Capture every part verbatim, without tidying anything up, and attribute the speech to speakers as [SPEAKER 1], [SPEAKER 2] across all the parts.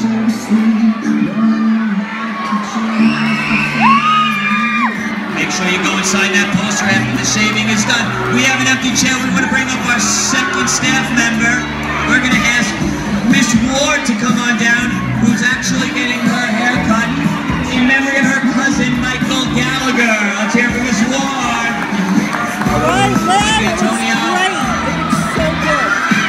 [SPEAKER 1] Make sure you go inside that poster after the shaving is done. We have an empty chair. We want to bring up our second staff member. We're going to ask Miss Ward to come on down, who's actually getting her hair cut in memory of her cousin, Michael Gallagher. Let's hear from Miss Ward.
[SPEAKER 2] All right, man. It was
[SPEAKER 1] Antonio.
[SPEAKER 2] great. It was so good.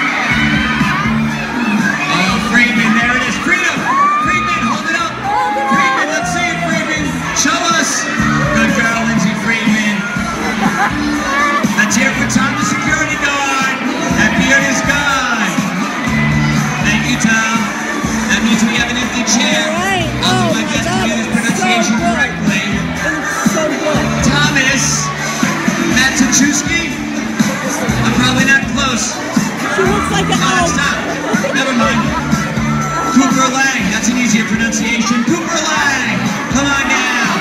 [SPEAKER 1] Oh, Freeman, there it is. Freedom! Freeman, hold it up. Freeman, let's see it, Freeman. Show us. Good girl, Lindsay Freeman. Let's hear for Tom, the security guard. That beard is gone. Thank you, Tom. That means we have an empty chair.
[SPEAKER 2] All right.
[SPEAKER 1] I'll do
[SPEAKER 2] Oh,
[SPEAKER 1] my
[SPEAKER 2] my
[SPEAKER 1] best to
[SPEAKER 2] God,
[SPEAKER 1] do this
[SPEAKER 2] it was
[SPEAKER 1] pronunciation
[SPEAKER 2] so good.
[SPEAKER 1] correctly.
[SPEAKER 2] It was so good.
[SPEAKER 1] Thomas Matsuchewski. I'm probably not close.
[SPEAKER 2] She looks like an
[SPEAKER 1] Oh,
[SPEAKER 2] elf.
[SPEAKER 1] stop. Never mind. Cooper Lang. That's an easier pronunciation. Cooper Lang. Come on down.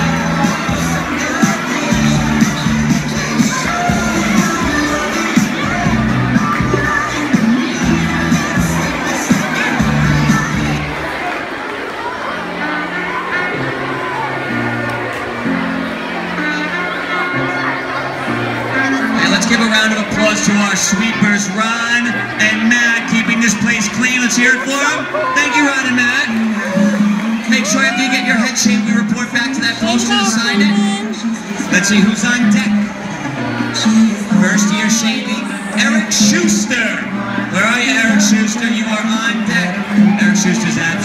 [SPEAKER 1] Let's give a round of applause to our sweepers, Ron and Matt, keeping this place clean. Let's hear it for them. Thank you, Ron and Matt. Make sure after you get your head shaved, we report back to that poster to sign it. Let's see who's on deck. First year shaving, Eric Schuster. Where are you, Eric Schuster? You are on deck. Eric Schuster's at